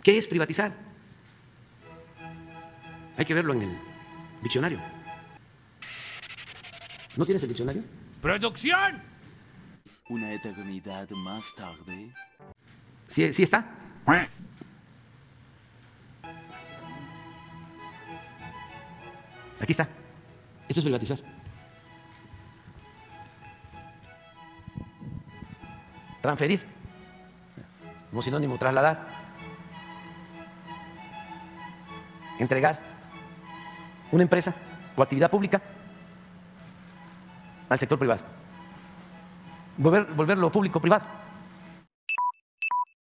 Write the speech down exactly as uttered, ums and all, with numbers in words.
¿Qué es privatizar? Hay que verlo en el diccionario. ¿No tienes el diccionario? ¡Producción! Una eternidad más tarde. ¿Sí, sí está? Aquí está. Eso es privatizar. Transferir, como sinónimo, trasladar, entregar una empresa o actividad pública al sector privado, volver, volverlo público privado.